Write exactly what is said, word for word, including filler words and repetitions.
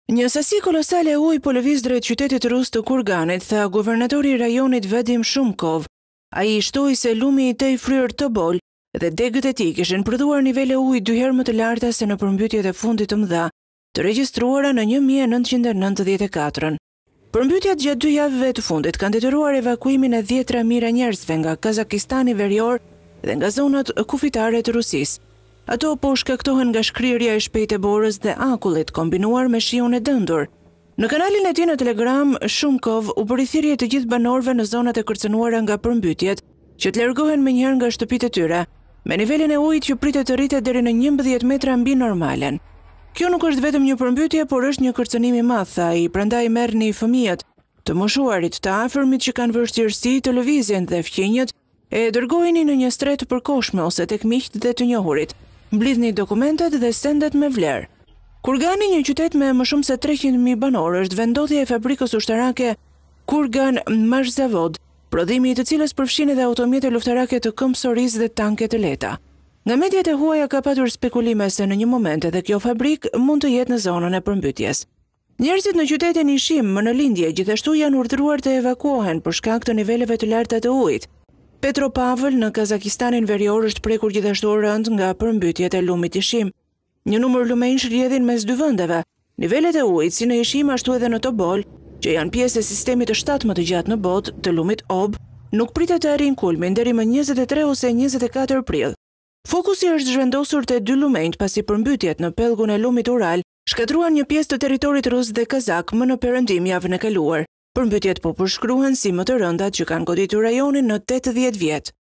Një sasi kolosale ujë po lëviz drejt qytetit rus të Kurganit, tha guvernatori i rajonit Vadim Shumkov. Ai shtoi se lumi i tij fryrë Tobol dhe degët e tij kishin prodhuar nivele uji dy herë më të larta se në përmbytjet e fundit të mëdha, të regjistruara në një mijë e nëntëqind e nëntëdhjetë e katër. Përmbytjet gjatë dy javëve të fundit kanë detyruar evakuimin e dhjetra mijëra njerëzve nga Kazakistani Verior dhe nga zonat kufitare të Rusisë. Ato po shkaktohen nga shkrirja e shpejtë e borës dhe akullit kombinuar me shiun e dëndur. Në kanalin e tij në Telegram, Shumkov u bëri thirrje të gjithë banorëve në zonat e kërcënuara nga përmbytjet që të largohen menjëherë nga shtëpitë e tyre, me nivelin e ujit që pritet të rritet deri në njëmbëdhjetë metra mbi normalen. Kjo nuk është vetëm një përmbytje, por është një kërcënim i madh, tha ai, prandaj merrni fëmijët, të moshuarit, të afërmit që kanë vështirësi të lëvizjen dhe fqinjët, e dërgojeni në një stre të përkohshme ose tek miqtë dhe të njohurit. Mblidhni dokumentet dhe sendet me vlerë. Kurgani, një qytet me më shumë se treqind mijë banorë, është vendodhja e fabrikës ushtarake Kurgan Mashzavod, prodhimi i të cilës përfshin edhe automjete luftarake të këmbësorisë dhe tanke të lehta. Nga mediat e huaja ka patur spekulime se në një moment edhe kjo fabrik mund të jetë në zonën e përmbytjes. Njerëzit në qytetin Ishim më në lindje gjithashtu janë urdhëruar të evakuohen për shkak të niveleve të larta të ujit. Petropavl në Kazakistanin Verior është prekur gjithashtu rënd nga përmbytjet e lumit Ishim. Një numër lumenjsh rrjedhin mes dy vendeve. Nivelet e ujit si në Ishim ashtu edhe në Tobol, që janë pjesë e sistemit të shtatë më të gjatë në botë të lumit Ob, nuk pritet të arrijnë kulmin deri më njëzet e tre ose njëzet e katër prill. Fokusi është zhvendosur te dy lumenjt pasi përmbytjet në pellgun e lumit Ural shkatruan një pjesë të territorit rus dhe kazak më në perëndim javën e kaluar. Përmbytjet po përshkruhen si më të rëndat që kanë goditur rajonin në tetëdhjetë vjet.